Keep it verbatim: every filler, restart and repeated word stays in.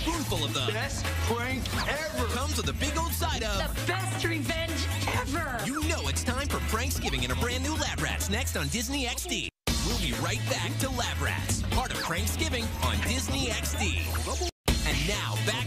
spoonful of the best prank ever comes with a big old side of the best revenge ever. You know it's time for Pranksgiving in a brand new Lab Rats next on Disney X D. We'll be right back to Lab Rats, part of Pranksgiving on Disney X D. And now back